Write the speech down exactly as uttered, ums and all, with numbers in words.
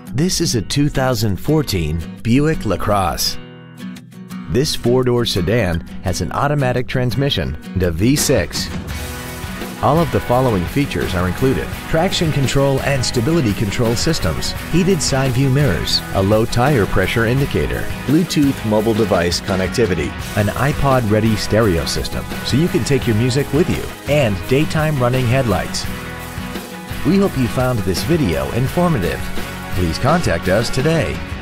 This is a two thousand fourteen Buick LaCrosse. This four-door sedan has an automatic transmission and a V six. All of the following features are included: traction control and stability control systems, heated side view mirrors, a low tire pressure indicator, Bluetooth mobile device connectivity, an iPod-ready stereo system so you can take your music with you, and daytime running headlights. We hope you found this video informative. Please contact us today.